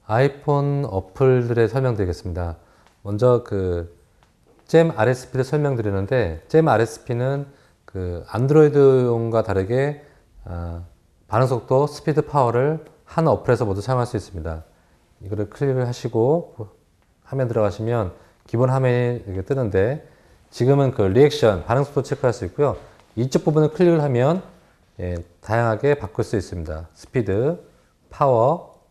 아이폰 어플들의 설명드리겠습니다. 먼저 잼 RSP를 설명드리는데, 잼 RSP는 안드로이드용과 다르게 반응 속도, 스피드, 파워를 한 어플에서 모두 사용할 수 있습니다. 이거를 클릭을 하시고 화면 들어가시면 기본 화면이 이렇게 뜨는데, 지금은 리액션, 반응 속도 체크할 수 있고요. 이쪽 부분을 클릭을 하면 다양하게 바꿀 수 있습니다. 스피드, 파워,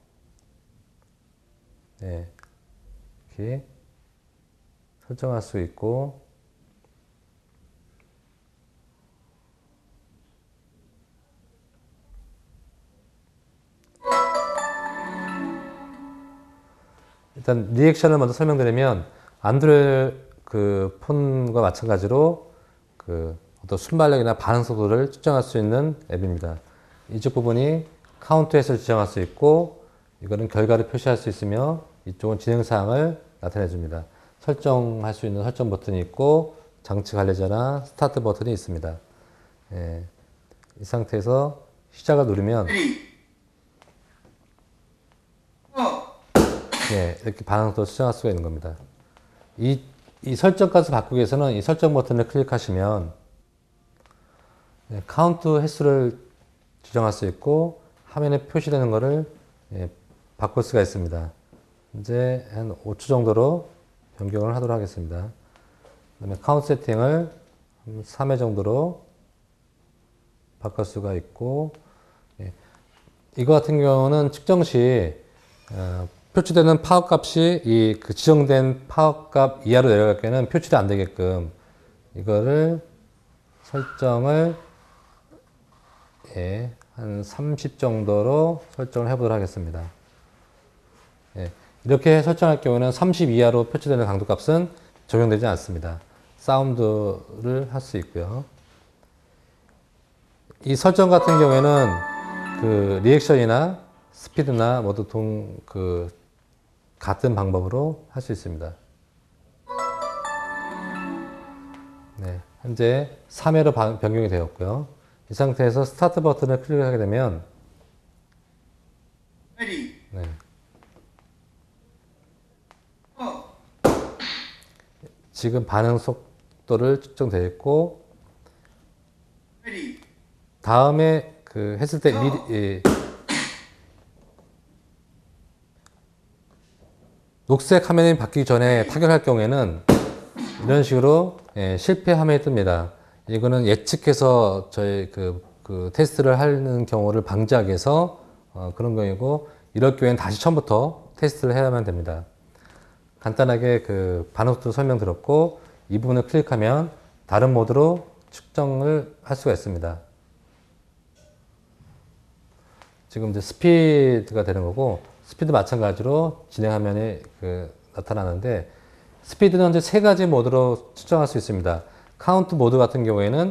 이렇게 설정할 수 있고, 일단 리액션을 먼저 설명드리면, 안드로이드 폰과 마찬가지로 어떤 순발력이나 반응 속도를 측정할 수 있는 앱입니다. 이쪽 부분이 카운트 횟수를 지정할 수 있고, 이거는 결과를 표시할 수 있으며, 이쪽은 진행사항을 나타내 줍니다. 설정할 수 있는 설정 버튼이 있고, 장치 관리자나 스타트 버튼이 있습니다. 이 상태에서 시작을 누르면 이렇게 반응 속도를 측정할 수가 있는 겁니다. 이 설정까지 바꾸기 위해서는 이 설정 버튼을 클릭하시면 카운트 횟수를 지정할 수 있고, 화면에 표시되는 것을 바꿀 수가 있습니다. 이제 한 5초 정도로 변경을 하도록 하겠습니다. 그 다음에 카운트 세팅을 3회 정도로 바꿀 수가 있고, 이거 같은 경우는 측정 시 표출되는 파워 값이 지정된 파워 값 이하로 내려갈 때는 표출이 안 되게끔 이거를 설정을 한 30 정도로 설정을 해보도록 하겠습니다. 이렇게 설정할 경우에는 30 이하로 표출되는 강도 값은 적용되지 않습니다. 사운드를 할 수 있고요. 이 설정 같은 경우에는 리액션이나 스피드나 모두 같은 방법으로 할 수 있습니다. 현재 3회로 변경이 되었고요. 이 상태에서 스타트 버튼을 클릭하게 되면 지금 반응 속도를 측정되어 있고, 다음에 했을 때 미리 녹색 화면이 바뀌기 전에 타격할 경우에는 이런 식으로 실패 화면이 뜹니다. 이거는 예측해서 저희 테스트를 하는 경우를 방지하기 위해서 그런 경우이고, 이럴 경우에는 다시 처음부터 테스트를 해야만 됩니다. 간단하게 반응 속도 설명드렸고, 이 부분을 클릭하면 다른 모드로 측정을 할 수가 있습니다. 지금 이제 스피드가 되는 거고, 스피드 마찬가지로 진행 화면이 나타나는데, 스피드는 현재 3가지 모드로 측정할 수 있습니다. 카운트 모드 같은 경우에는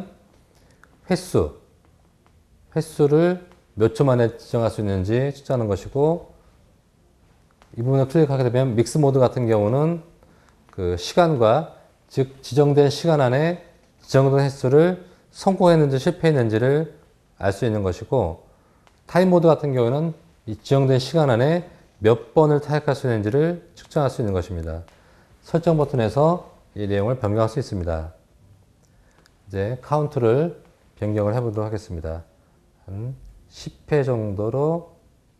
횟수를 몇 초 만에 지정할 수 있는지 측정하는 것이고, 이 부분을 클릭하게 되면 믹스 모드 같은 경우는 시간과, 즉 지정된 시간 안에 지정된 횟수를 성공했는지 실패했는지를 알 수 있는 것이고, 타임 모드 같은 경우는 이 지정된 시간 안에 몇 번을 타격할 수 있는지를 측정할 수 있는 것입니다. 설정 버튼에서 이 내용을 변경할 수 있습니다. 이제 카운트를 변경을 해보도록 하겠습니다. 한 10회 정도로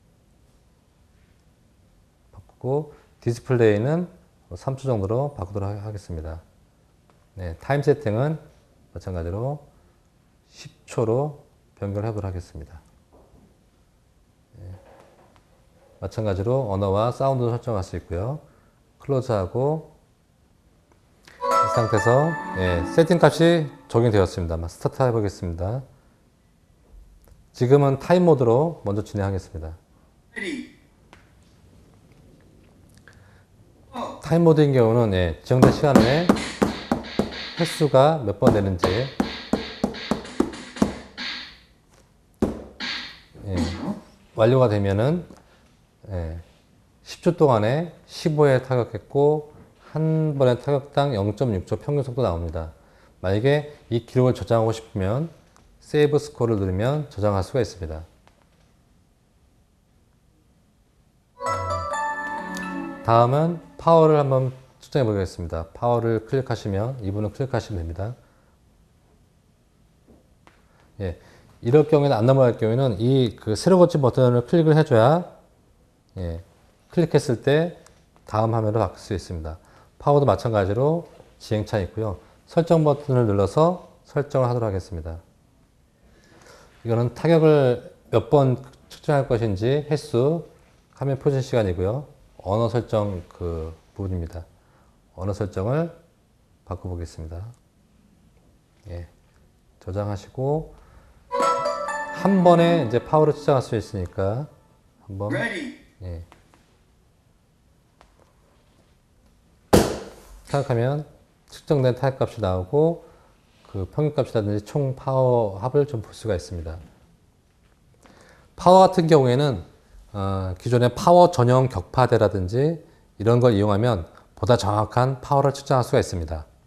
바꾸고, 디스플레이는 3초 정도로 바꾸도록 하겠습니다. 타임 세팅은 마찬가지로 10초로 변경을 해보도록 하겠습니다. 마찬가지로 언어와 사운드도 설정할 수 있고요. 클로즈하고, 이 상태에서 세팅 값이 적용되었습니다. 스타트 해보겠습니다. 지금은 타임 모드로 먼저 진행하겠습니다. 타임 모드인 경우는 지정된 시간 안에 횟수가 몇 번 되는지 완료가 되면은 10초 동안에 15회 타격했고, 한 번의 타격당 0.6초 평균 속도 나옵니다. 만약에 이 기록을 저장하고 싶으면 세이브 스코어를 누르면 저장할 수가 있습니다. 다음은 파워를 한번 측정해 보겠습니다. 파워를 클릭하시면, 이 부분을 클릭하시면 됩니다. 예, 이럴 경우에는 안 넘어갈 경우에는 이 그 세로 고침 버튼을 클릭을 해줘야, 예, 클릭했을 때 다음 화면으로 바뀔 수 있습니다. 파워도 마찬가지로 지행차 있고요. 설정 버튼을 눌러서 설정을 하도록 하겠습니다. 이거는 타격을 몇 번 측정할 것인지 횟수, 화면 표시 시간이고요. 언어 설정 그 부분입니다. 언어 설정을 바꿔보겠습니다. 예, 저장하시고 한 번에 이제 파워를 측정할 수 있으니까 한번, 예, 타격하면 측정된 타격값이 나오고 그 평균값이라든지 총 파워 합을 좀 볼 수가 있습니다. 파워 같은 경우에는 기존의 파워 전용 격파대라든지 이런 걸 이용하면 보다 정확한 파워를 측정할 수가 있습니다.